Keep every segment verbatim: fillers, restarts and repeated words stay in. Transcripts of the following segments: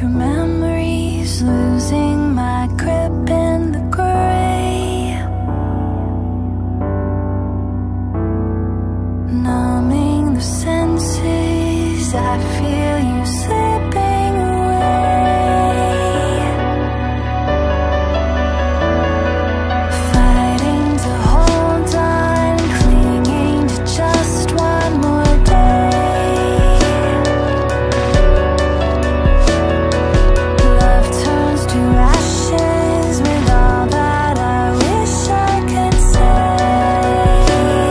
through memories, losing my grip in the gray, numbing the senses. I feel you slipping away, fighting to hold on, clinging to just one more day. Love turns to ashes with all that I wish I could say.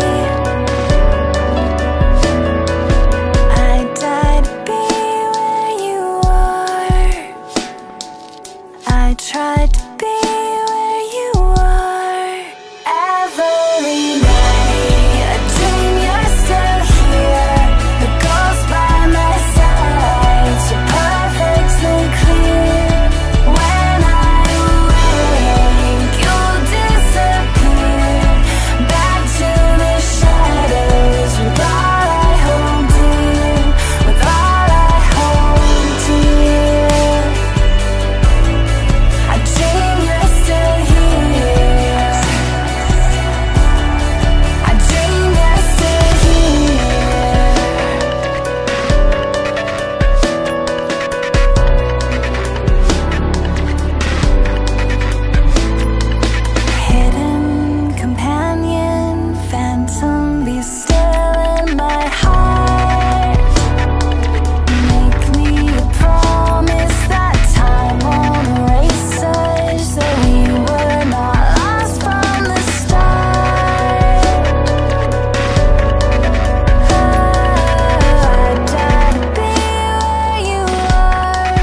I died to be where you are. I tried to be where you are. Every night I dream you're still here. The ghost by my side, so perfectly clear. When I awake, you'll disappear back to the shadows with all I hold dear, with all I hold dear. I dream you're still here. I dream you're still here. Hidden companion, phantom, be still in my heart. Make me a promise that time won't erase us, that we were not lost from the start. I died to be where you are.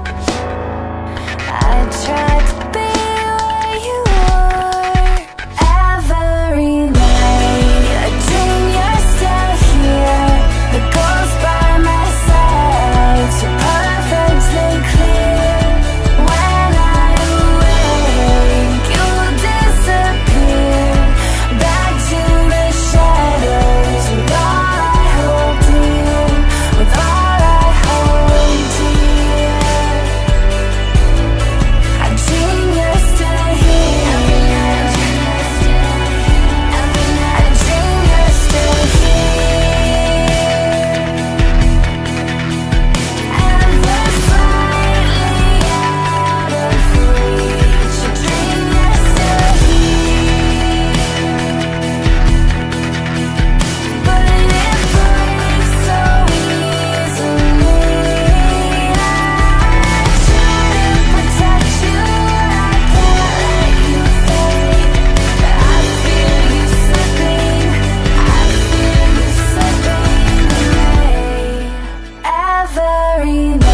I tried to be where you are. Every night I dream you're still here. The ghost by my side, so perfectly clear. When I awake, you'll disappear back to the shadows with all I hold dear, with all I hold dear. I dream you're still here. Every night I dream you're still here. Every night I dream you're still here. Ever slightly out of reach, I dream you're still here. But it breaks so easily. I try to protect you, I can't let you fade. I feel you slipping, I feel you slipping away. Every